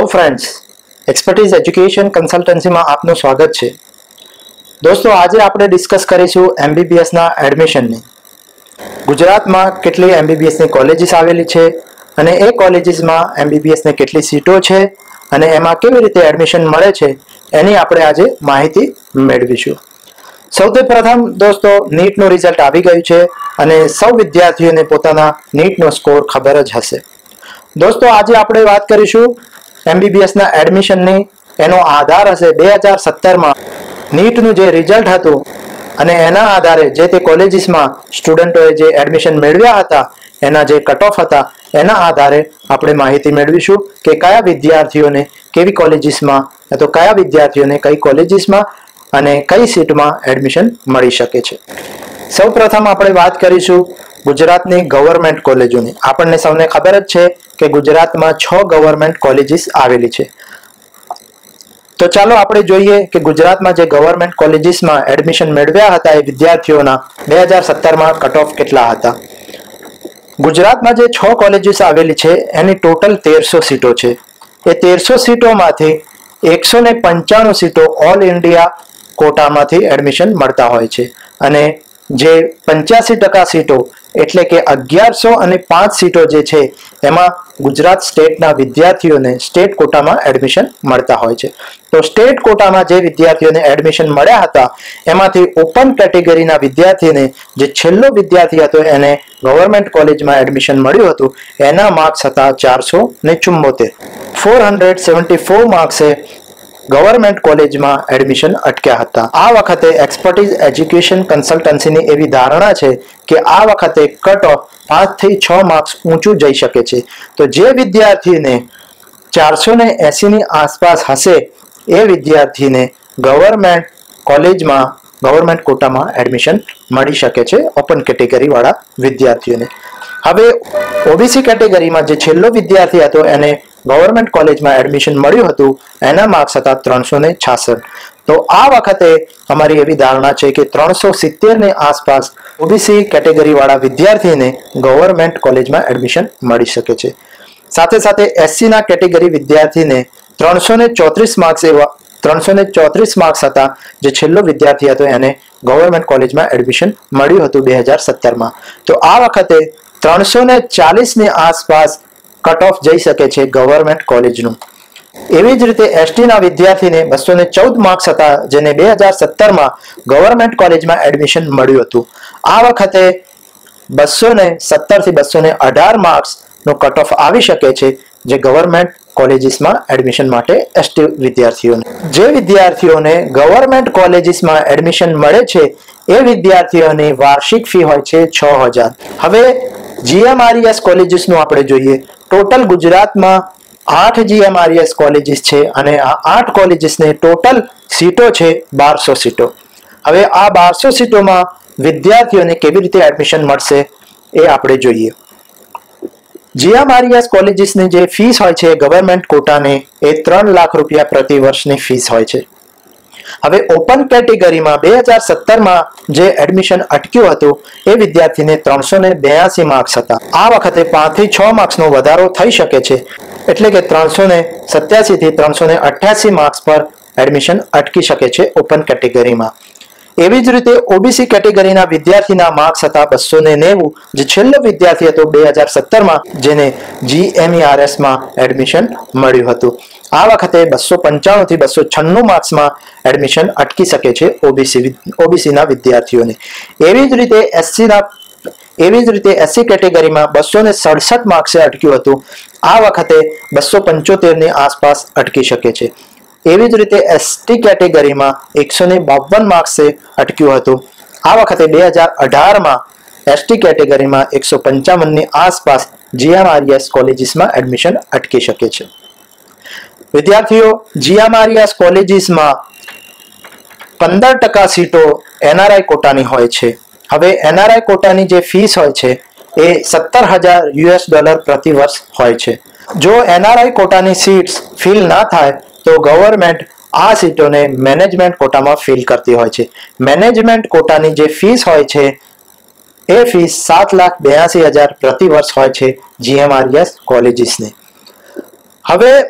Hello friends, expertise education કન્સલ્ટન્સીમાં આપનું સ્વાગત છે. દોસ્તો, આજે આપણે ડિસ્કસ કરીશું એમબીબીએસના એડમિશનની. ગુજરાતમાં કેટલી એમબીબીએસની કોલેજીસ આવેલી છે અને એ કોલેજીસમાં એમબીબીએસની કેટલી સીટો છે અને એમાં કેવી રીતે એડમિશન મળે છે એની આપણે આજે માહિતી મેળવીશું. સૌથી પ્રથમ દોસ્તો, નીટનું રિઝલ્ટ આવી ગયું છે અને સૌ વિદ્યાર્થીઓને પોતાના નીટનો સ્કોર ખબર જ હશે. દોસ્તો, આજે આપણે વાત કરીશું એમબીબીએસના એડમિશનની. એનો આધાર હશે 2017માં નીટનું જે રિઝલ્ટ હતું અને એના આધારે જે તે કોલેજીસમાં સ્ટુડન્ટોએ જે એડમિશન મેળવ્યા હતા એના જે કટ ઓફ હતા એના આધારે આપણે માહિતી મેળવીશું કે કયા વિદ્યાર્થીઓને કેવી કોલેજીસમાં તો કયા વિદ્યાર્થીઓને કઈ કોલેજીસમાં અને કઈ સીટમાં એડમિશન મળી શકે છે. સૌ પ્રથમ આપણે વાત કરીશું ગુજરાતની ગવર્મેન્ટ કોલેજોની. આપણને સૌને ખબર જ છે કે ગુજરાતમાં 6 ગવર્મેન્ટ કોલેજીસ આવેલી છે. તો ચાલો આપણે જોઈએ કે ગુજરાતમાં જે ગવર્મેન્ટ કોલેજીસમાં એડમિશન મેળવ્યા હતા એ વિદ્યાર્થીઓના 2017માં કટ ઓફ કેટલા હતા. ગુજરાતમાં જે 6 કોલેજીસ આવેલી છે એની ટોટલ 1300 સીટો છે. એ 1300 સીટોમાંથી 195 સીટો ઓલ ઇન્ડિયા કોટામાંથી એડમિશન મળતા હોય છે અને જે 85% સીટો એટલે કે 1105 સીટો જે છે એમાં ગુજરાત સ્ટેટના વિદ્યાર્થીઓને સ્ટેટ કોટામાં એડમિશન મળતા હોય છે. તો સ્ટેટ કોટામાં જે વિદ્યાર્થીઓને એડમિશન મળ્યા હતા એમાંથી ઓપન કેટેગરીના વિદ્યાર્થીને જે છેલ્લો વિદ્યાર્થી હતો એને ગવર્મેન્ટ કોલેજમાં એડમિશન મળ્યું હતું એના માર્ક્સ હતા 474. 474 માર્ક્સે ગવર્મેન્ટ કોલેજમાં એડમિશન અટક્યા હતા. આ વખતે એક્સપર્ટીઝ એજ્યુકેશન કન્સલ્ટન્સીની એવી ધારણા છે કે આ વખતે કટ ઓફ 5 થી 6 માર્ક્સ ઊંચું જઈ શકે છે. તો જે વિદ્યાર્થીને 480 ની આસપાસ હશે એ વિદ્યાર્થીને ગવર્મેન્ટ કોલેજમાં ગવર્મેન્ટ કોટામાં એડમિશન મળી શકે છે ઓપન કેટેગરી વાળા વિદ્યાર્થીઓને. હવે ઓબીસી કેટેગરીમાં જે છેલ્લો વિદ્યાર્થી હતો એને ગવર્મેન્ટ કોલેજમાં એડમિશન મળ્યું હતું એના માર્ક્સ હતા 366. તો આ વખતે અમારી એવી ધારણા છે કે 370 ની આસપાસ ઓબીસી કેટેગરી વાળા વિદ્યાર્થીને ગવર્મેન્ટ કોલેજમાં એડમિશન મળી શકે છે. સાથે સાથે એસસી ના કેટેગરી વિદ્યાર્થીને 334 માર્ક્સ એવા 334 માર્ક્સ હતા જે છેલ્લો વિદ્યાર્થી હતો એને ગવર્મેન્ટ કોલેજમાં એડમિશન મળ્યું હતું 2017માં. તો આ વખતે 340 ની આસપાસ કટ ઓફ જઈ શકે છે ગવર્મેન્ટ કોલેજનું. એવી જ રીતે એસટી ના વિદ્યાર્થીને 214 માર્ક્સ હતા જેને 2017માં ગવર્મેન્ટ કોલેજમાં એડમિશન મળ્યું હતું. આ વખતે 217 થી 218 માર્ક્સ નો કટ ઓફ આવી શકે છે જે ગવર્મેન્ટ કોલેજીસમાં એડમિશન માટે એસટી વિદ્યાર્થીઓને. જે વિદ્યાર્થીઓને ગવર્મેન્ટ કોલેજીસમાં એડમિશન મળે છે એ વિદ્યાર્થીઓની વાર્ષિક ફી હોય છે 6000. હવે જીએમઆરઈએસ કોલેજીસનું આપણે જોઈએ. ટોટલ ગુજરાતમાં 8 જીએમઆરઈએસ કોલેજીસ છે અને આ 8 કોલેજીસની ટોટલ સીટો છે 1200 સીટો. હવે આ 1200 સીટોમાં વિદ્યાર્થીઓને કેવી રીતે એડમિશન મળશે એ આપણે જોઈએ. જીએમઆરઈએસ કોલેજીસની જે ફીસ હોય છે ગવર્મેન્ટ કોટાની એ 3 લાખ રૂપિયા પ્રતિ વર્ષની ફીસ હોય છે. હવે ઓપન કેટેગરીમાં 2017માં જે એડમિશન અટક્યું હતું એ વિદ્યાર્થીને 382 માર્ક્સ હતા. આ વખતે 5 થી 6 માર્ક્સનો વધારો થઈ શકે છે એટલે કે 387 થી 388 માર્ક્સ પર એડમિશન અટકી શકે છે ઓપન કેટેગરીમાં. એવી જ રીતે ઓબીસી કેટેગરીના વિદ્યાર્થીના માર્ક્સ હતા 290 જે છેલ્લો વિદ્યાર્થી હતો 2017માં જેને જીએમઈઆરએસમાં એડમિશન મળ્યું હતું. આ વખતે 295 થી 296 માર્ક્સમાં એડમિશન અટકી શકે છે ઓબીસીના વિદ્યાર્થીઓને. એવી જ રીતે એસસી કેટેગરીમાં 267 માર્ક્સે અટક્યું હતું. આ વખતે 275 ની આસપાસ અટકી શકે છે. એવી જ રીતે એસટી કેટેગરીમાં 152 માર્ક્સે અટક્યું હતું. આ વખતે 2018માં એસટી કેટેગરીમાં 155 ની આસપાસ જીએમઆરઈએસ કોલેજીસમાં એડમિશન અટકી શકે છે. વિદ્યાર્થીઓ, જીએમઆરઈએસ કોલેજીસમાં 15% સીટો એનઆરઆઈ કોટાની હોય છે. હવે એનઆરઆઈ કોટાની જે ફીસ હોય છે એ $17,000 પ્રતિ વર્ષ હોય છે. જો એનઆરઆઈ કોટાની સીટ્સ ફિલ ના થાય તો ગવર્મેન્ટ આ સીટોને મેનેજમેન્ટ કોટામાં ફિલ કરતી હોય છે. મેનેજમેન્ટ કોટાની જે ફીસ હોય છે એ ફીસ 7,82,000 પ્રતિ વર્ષ હોય છે જીએમઆરઈએસ કોલેજીસની. હવે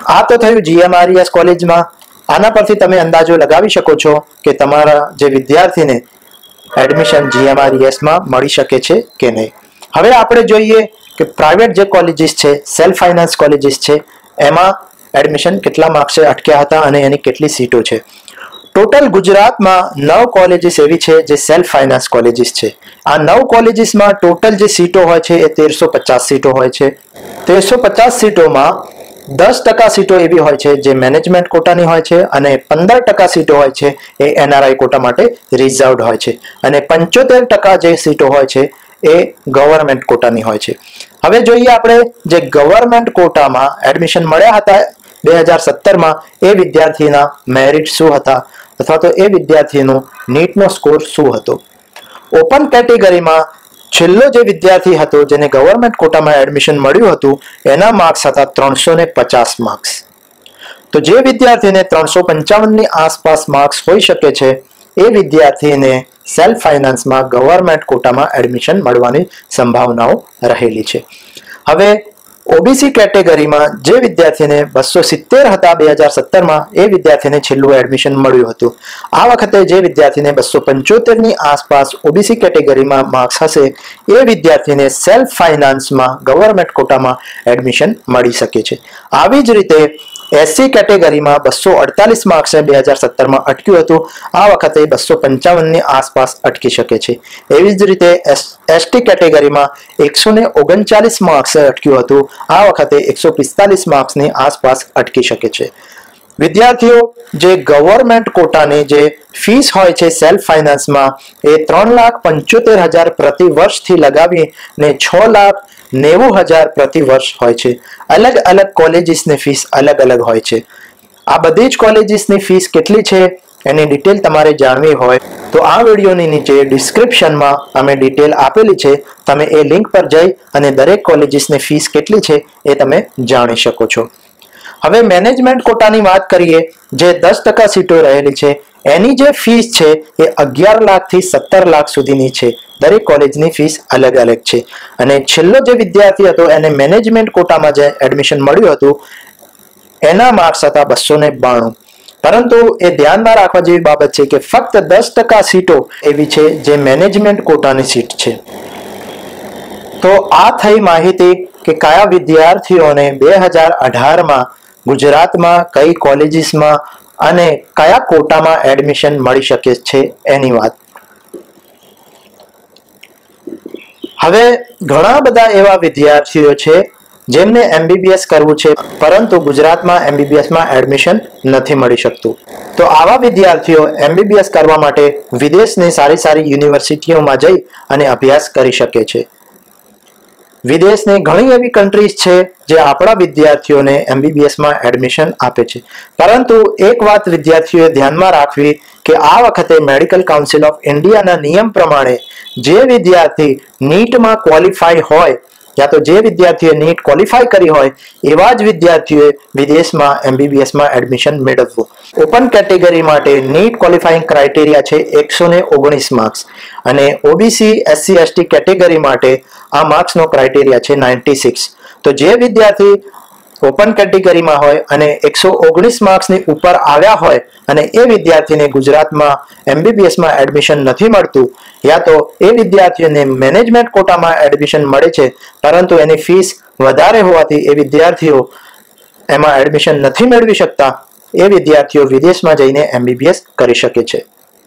આ તો થયું GMRES કોલેજમાં. આના પરથી તમે અંદાજો લગાવી શકો છો કે તમારા જે વિદ્યાર્થીને એડમિશન GMRES માં મળી શકે છે કે નહીં. હવે આપણે જોઈએ કે પ્રાઇવેટ જે કોલેજીસ છે, સેલ્ફ ફાઇનાન્સ કોલેજીસ છે, એમાં એડમિશન કેટલા માર્ક્સે અટક્યા હતા અને એની કેટલી સીટો છે. ટોટલ ગુજરાતમાં 9 કોલેજીસ એવી છે જે સેલ્ફ ફાઇનાન્સ કોલેજીસ છે. આ 9 કોલેજીસમાં ટોટલ જે સીટો હોય છે એ 1350 સીટો હોય છે. 1350 સીટોમાં 10% સીટો એવી હોય છે જે મેનેજમેન્ટ કોટાની હોય છે અને 15% સીટો હોય છે એ NRI કોટા માટે રિઝર્વડ હોય છે અને 75% જે સીટો હોય છે એ ગવર્મેન્ટ કોટાની હોય છે. હવે જોઈએ આપણે જે ગવર્મેન્ટ કોટામાં એડમિશન મળ્યા હતા 2017માં એ વિદ્યાર્થીના મેરિટ શું હતા અથવા તો એ વિદ્યાર્થીનો નીટનો સ્કોર શું હતો. ઓપન કેટેગરીમાં છેલ્લો જે વિદ્યાર્થી હતો જેને ગવર્મેન્ટ કોટામાં એડમિશન મળ્યું હતું એના માર્ક્સ હતા 350 માર્ક્સ. તો જે વિદ્યાર્થીને 355 ની આસપાસ માર્ક્સ હોઈ શકે છે એ વિદ્યાર્થીને સેલ્ફ ફાઇનાન્સમાં ગવર્મેન્ટ કોટામાં એડમિશન મળવાની સંભાવનાઓ રહેલી છે. હવે ઓબીસી કેટેગરીમાં જે વિદ્યાર્થીને 270 હતા 2017માં એ વિદ્યાર્થીને છેલ્લું એડમિશન મળ્યું હતું. આ વખતે જે વિદ્યાર્થીને 275 ની આસપાસ ઓબીસી કેટેગરીમાં માર્ક્સ હશે એ વિદ્યાર્થીને સેલ્ફ ફાઇનાન્સમાં ગવર્મેન્ટ કોટામાં એડમિશન મળી શકે છે. આવી જ રીતે એસસી કેટેગરીમાં 248 માર્ક્સે 2017માં અટક્યું હતું. આ વખતે 255 ની આસપાસ અટકી શકે છે. એવી જ રીતે એસટી કેટેગરીમાં 139 માર્ક્સે અટક્યું હતું. આ વખતે 145 માર્ક્સની આસપાસ અટકી શકે છે. વિદ્યાર્થીઓ જે ગવર્મેન્ટ કોટાની જે ફીસ હોય છે સેલ્ફ ફાઇનાન્સમાં એ 3,75,000 પ્રતિ વર્ષથી લગાવીને 6,90,000 પ્રતિ વર્ષ હોય છે. અલગ અલગ કોલેજીસની ફીસ અલગ અલગ હોય છે. આ બધી જ કોલેજીસની ફીસ કેટલી છે એની ડિટેલ તમારે જાણવી હોય તો આ વિડીયોની નીચે ડિસ્ક્રિપ્શનમાં અમે ડિટેલ આપેલી છે. તમે એ લિંક પર જઈ અને દરેક કોલેજીસની ફીસ કેટલી છે એ તમે જાણી શકો છો. હવે મેનેજમેન્ટ કોટાની વાત કરીએ જે 10% સીટો રહેલી છે એની જે ફીસ છે એ 11 લાખથી 17 લાખ સુધીની છે. દરેક કોલેજની ફીસ અલગ અલગ છે અને છેલ્લો જે વિદ્યાર્થી હતો એને મેનેજમેન્ટ કોટામાં જે એડમિશન મળ્યું હતું એના માર્ક્સ હતા 292. પરંતુ એ ધ્યાનમાં રાખવા જેવી બાબત છે કે ફક્ત 10% સીટો એવી છે જે મેનેજમેન્ટ કોટાની સીટ છે. તો આ થઈ માહિતી કે કયા વિદ્યાર્થીઓને 2018માં ગુજરાતમાં કઈ કોલેજીસમાં અને કયા કોટામાં એડમિશન મળી શકે છે એની વાત. હવે ઘણા બધા એવા વિદ્યાર્થીઓ છે જેમને MBBS કરવું છે પરંતુ ગુજરાતમાં MBBSમાં એડમિશન નથી મળી શકતું. તો આવા વિદ્યાર્થીઓ MBBS કરવા માટે વિદેશની સારી સારી યુનિવર્સિટીઓમાં જઈ અને અભ્યાસ કરી શકે છે. વિદેશની ઘણી એવી કન્ટ્રીઝ છે જે આપણા વિદ્યાર્થીઓને MBBSમાં એડમિશન આપે છે. પરંતુ એક વાત વિદ્યાર્થીઓએ ધ્યાનમાં રાખવી કે આ વખતે મેડિકલ કાઉન્સિલ ઓફ ઇન્ડિયાના નિયમ પ્રમાણે જે વિદ્યાર્થી નીટમાં ક્વોલિફાય હોય યા તો જે વિદ્યાર્થીએ નીટ ક્વોલિફાય કરી હોય એવા જ વિદ્યાર્થીઓએ વિદેશમાં MBBSમાં એડમિશન મેળવવું. ઓપન કેટેગરી માટે નીટ ક્વોલિફાઇંગ ક્રાઇટેરિયા છે 119 માર્ક્સ અને ઓબીસી SC ST કેટેગરી માટે આ માર્ક્સનો ક્રાઇટેરિયા છે 96. તો જે વિદ્યાર્થી ઓપન કેટેગરીમાં હોય અને 119 માર્ક્સની ઉપર આવ્યા હોય અને એ વિદ્યાર્થીને ગુજરાતમાં MBBSમાં એડમિશન નથી મળતું યા તો એ વિદ્યાર્થીઓને મેનેજમેન્ટ કોટામાં એડમિશન મળે છે પરંતુ એની ફીસ વધારે હોવાથી એ વિદ્યાર્થીઓ એમાં એડમિશન નથી મેળવી શકતા એ વિદ્યાર્થીઓ વિદેશમાં જઈને MBBS કરી શકે છે.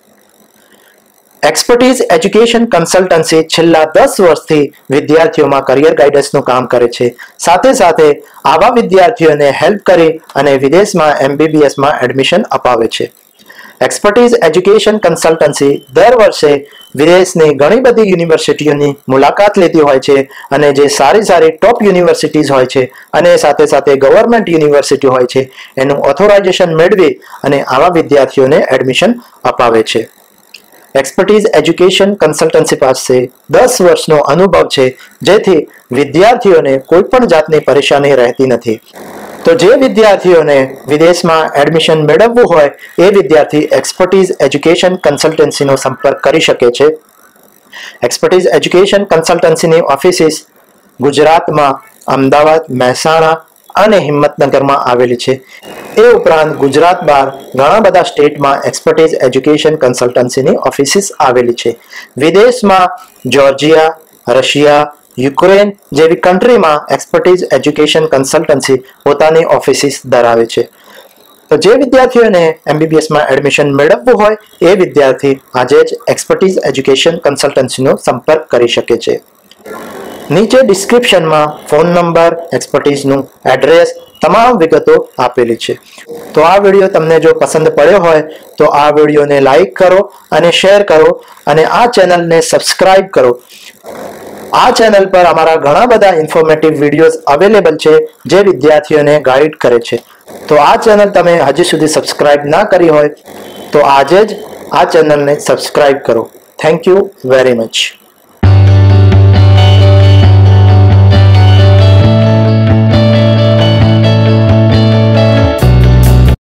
એક્સપર્ટીઝ એજ્યુકેશન કન્સલ્ટન્સી છેલ્લા 10 વર્ષથી વિદ્યાર્થીઓમાં કરિયર ગાઈડન્સનું કામ કરે છે. સાથે સાથે આવા વિદ્યાર્થીઓને હેલ્પ કરી અને વિદેશમાં MBBSમાં એડમિશન અપાવે છે. એક્સપર્ટીઝ એજ્યુકેશન કન્સલ્ટન્સી દર વર્ષે વિદેશની ઘણી બધી યુનિવર્સિટીઓની મુલાકાત લેતી હોય છે અને જે સારી સારી ટોપ યુનિવર્સિટીઝ હોય છે અને સાથે સાથે ગવર્મેન્ટ યુનિવર્સિટી હોય છે એનું ઓથોરાઇઝેશન મેળવી અને આવા વિદ્યાર્થીઓને એડમિશન અપાવે છે. એક્સપર્ટીઝ એજ્યુકેશન કન્સલ્ટન્સી પાસે 10 વર્ષનો અનુભવ છે જેથી વિદ્યાર્થીઓને કોઈ પણ જાતની પરેશાની રહેતી નથી. તો જે વિદ્યાર્થીઓને વિદેશમાં એડમિશન મેળવવું હોય એ વિદ્યાર્થી એક્સપર્ટીઝ એજ્યુકેશન કન્સલ્ટન્સીનો સંપર્ક કરી શકે છે. એક્સપર્ટીઝ એજ્યુકેશન કન્સલ્ટન્સીની ઓફિસીસ ગુજરાતમાં અમદાવાદ, મહેસાણા અને હિંમતનગરમાં આવેલી છે। એ ઉપરાંત ગુજરાત બહાર ઘણા બધા સ્ટેટમાં એક્સપર્ટીઝ એજ્યુકેશન કન્સલ્ટન્સીની ઓફિસીસ આવેલી છે। વિદેશમાં જોર્જિયા, રશિયા, યુક્રેન જેવી કન્ટ્રીમાં એક્સપર્ટીઝ એજ્યુકેશન કન્સલ્ટન્સી પોતાની ઓફિસીસ ધરાવે છે। તો જે વિદ્યાર્થીઓને એમબીબીએસમાં એડમિશન મેળવવું હોય એ વિદ્યાર્થી આજે જ એક્સપર્ટીઝ એજ્યુકેશન કન્સલ્ટન્સીનો સંપર્ક કરી શકે છે। નીચે ડિસ્ક્રિપ્શનમાં ફોન નંબર, એક્સપર્ટીઝનું એડ્રેસ, તમામ વિગતો આપેલી છે। તો આ વિડીયો તમને જો પસંદ પડ્યો હોય તો આ વિડીયોને લાઈક કરો અને શેર કરો અને આ ચેનલને સબસ્ક્રાઇબ કરો। આ ચેનલ પર અમારા ઘણા બધા ઇન્ફોર્મેટિવ વિડીયોઝ અવેલેબલ છે જે વિદ્યાર્થીઓને ગાઈડ કરે છે। તો આ ચેનલ તમે હજી સુધી સબસ્ક્રાઇબ ના કરી હોય તો આજે જ આ ચેનલને સબસ્ક્રાઇબ કરો। Thank you very much.